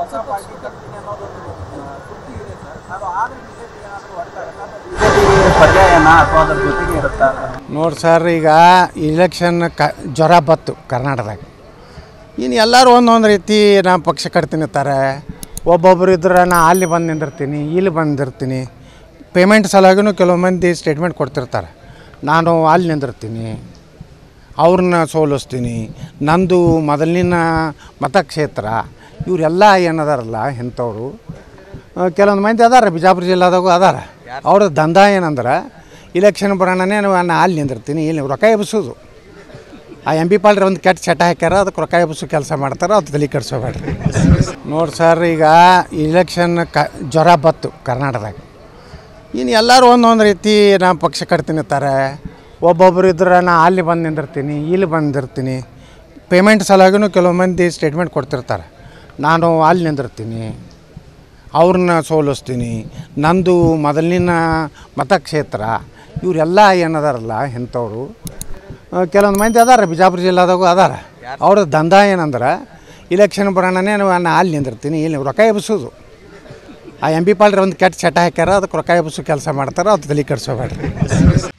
ನೋಡಿ ಸರ್, ಈಗ ಇಲೆಕ್ಷನ್ ಜ್ವರ ಬತ್ತು ಕರ್ನಾಟಕದಾಗ. ಇನ್ನು ಎಲ್ಲರೂ ಒಂದೊಂದು ರೀತಿ ನಾ ಪಕ್ಷ ಕಟ್ತೀನಿ ಅಂತಾರೆ. ಒಬ್ಬೊಬ್ರು ಇದ್ರೆ ನಾ ಅಲ್ಲಿ ಬಂದು ನಿಂದಿರ್ತೀನಿ, ಇಲ್ಲಿ ಬಂದಿರ್ತೀನಿ. ಪೇಮೆಂಟ್ ಸಲುವಾಗಿನೂ ಕೆಲವು ಮಂದಿ ಸ್ಟೇಟ್ಮೆಂಟ್ ಕೊಡ್ತಿರ್ತಾರೆ. ನಾನು ಅಲ್ಲಿ ನಿಂದಿರ್ತೀನಿ, ಅವ್ರನ್ನ ಸೋಲಿಸ್ತೀನಿ, ನಂದು ಮೊದಲಿನ ಮತಕ್ಷೇತ್ರ. ಇವರೆಲ್ಲ ಏನದಾರಲ್ಲ ಇಂಥವ್ರು ಕೆಲವೊಂದು ಮಂದಿ ಅದಾರ, ಬಿಜಾಪುರ ಜಿಲ್ಲಾದಾಗೂ ಅದಾರ. ಅವ್ರ ದಂಧ ಏನಂದ್ರೆ ಇಲೆಕ್ಷನ್ ಬರೋಣನೇ ನಾನು ಅಲ್ಲಿ ನಿಂದಿರ್ತೀನಿ, ಇಲ್ಲಿ ರೊಕ್ಕ ಎಬ್ಸೋದು. ಆ ಎಂ ಬಿ ಪಾಲ್ರಿ ಒಂದು ಕೆಟ್ಟ ಚಟ ಹಾಕ್ಯಾರ, ಅದಕ್ಕೆ ರೊಕ್ಕ ಎಬ್ಸೋ ಕೆಲಸ ಮಾಡ್ತಾರೆ. ಅದು ತಲೆ ಕೆಡಿಸೋಬೇಡ್ರಿ. ನೋಡಿ ಸರ್, ಈಗ ಇಲೆಕ್ಷನ್ ಜ್ವರ ಬತ್ತು ಕರ್ನಾಟಕದಾಗ. ಇನ್ನು ಎಲ್ಲರೂ ಒಂದೊಂದು ರೀತಿ ನಾ ಪಕ್ಷ ಕಟ್ತೀನಿ ಅಂತಾರೆ. ಒಬ್ಬೊಬ್ರು ಇದ್ರೆ ನಾ ಅಲ್ಲಿ ಬಂದು ನಿಂದಿರ್ತೀನಿ, ಇಲ್ಲಿ ಬಂದಿರ್ತೀನಿ. ಪೇಮೆಂಟ್ ಸಲುವಾಗಿನೂ ಕೆಲವು ಮಂದಿ ಸ್ಟೇಟ್ಮೆಂಟ್ ಕೊಡ್ತಿರ್ತಾರೆ. ನಾನು ಅಲ್ಲಿ ನಿಂದಿರ್ತೀನಿ, ಅವ್ರನ್ನ ಸೋಲಿಸ್ತೀನಿ, ನಂದು ಮೊದಲಿನ ಮತಕ್ಷೇತ್ರ. ಇವರೆಲ್ಲ ಏನದಾರಲ್ಲ ಇಂಥವ್ರು ಕೆಲವೊಂದು ಮಂದಿ ಅದಾರ, ಬಿಜಾಪುರ ಜಿಲ್ಲಾದಾಗೂ ಅದಾರ. ಅವ್ರ ದಂಧ ಏನಂದ್ರೆ ಇಲೆಕ್ಷನ್ ಬರೋಣನೇ ನಾನು ಅಲ್ಲಿ ನಿಂದಿರ್ತೀನಿ, ಇಲ್ಲಿ ರೊಕ್ಕ ಎಬ್ಸೋದು. ಆ ಎಂ ಬಿ ಪಾಲ್ರಿ ಒಂದು ಕೆಟ್ಟ ಚಟ ಹಾಕ್ಯಾರ, ಅದಕ್ಕೆ ರೊಕ್ಕ ಎಬ್ಸೋ ಕೆಲಸ ಮಾಡ್ತಾರೆ. ಅದು ತಲೆ ಕೆಡಿಸೋಬೇಡ್ರಿ.